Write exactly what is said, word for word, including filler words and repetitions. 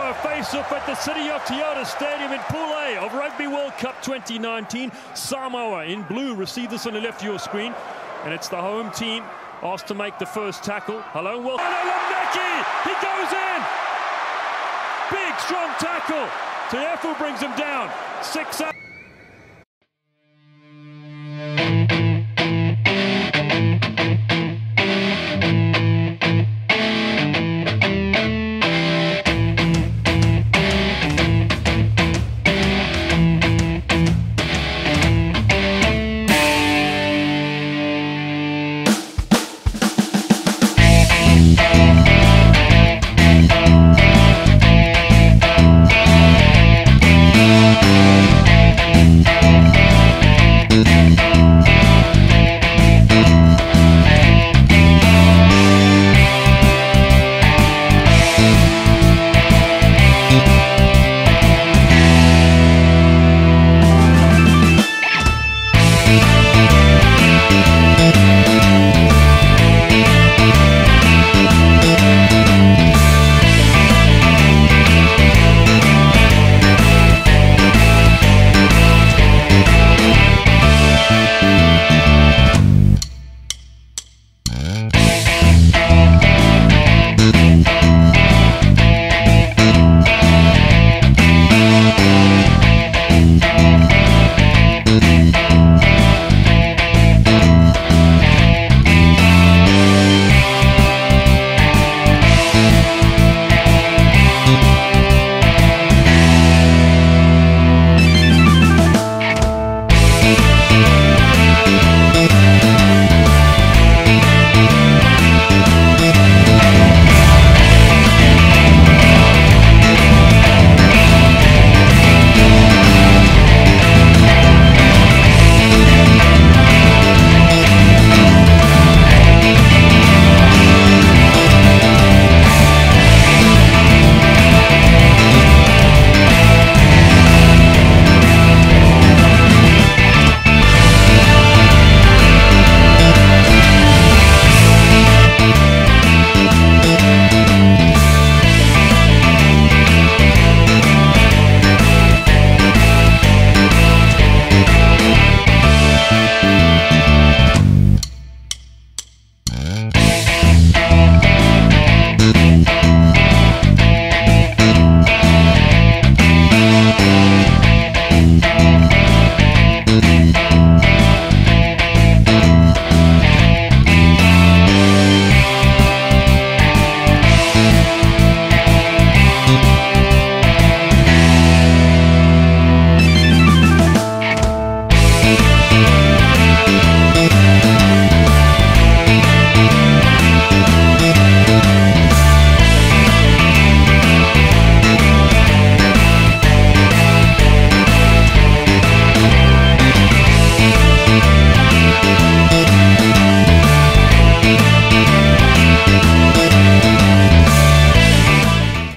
a face-off at the City of Toyota Stadium in Pool A of Rugby World Cup twenty nineteen. Samoa in blue receive this on the left of your screen, and it's the home team asked to make the first tackle. Hello and welcome. He goes in. Big, strong tackle. Taefu brings him down. Six up.